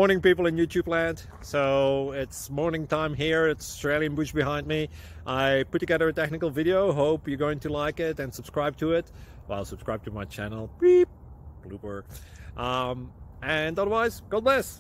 Morning, people in YouTube land. So it's morning time here. It's Australian bush behind me. I put together a technical video. Hope you're going to like it and subscribe to it. Well, subscribe to my channel. Beep. Blooper. And otherwise, God bless.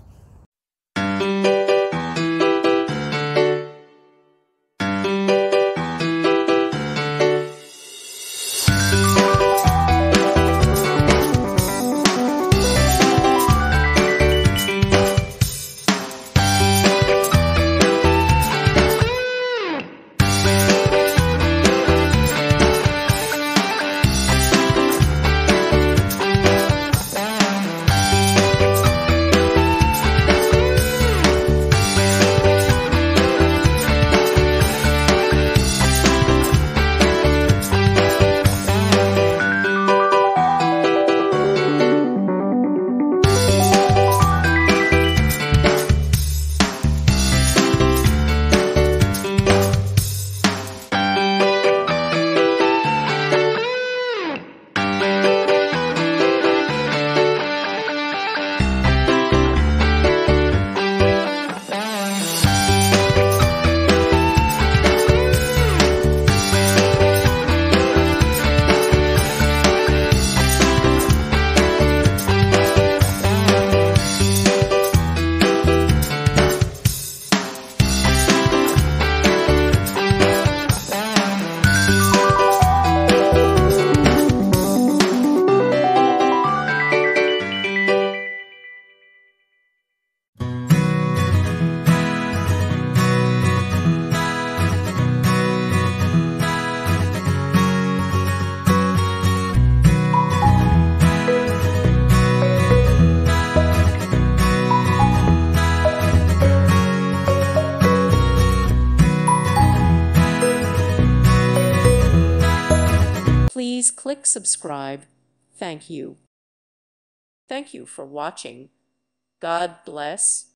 Please click subscribe. Thank you. Thank you for watching. God bless.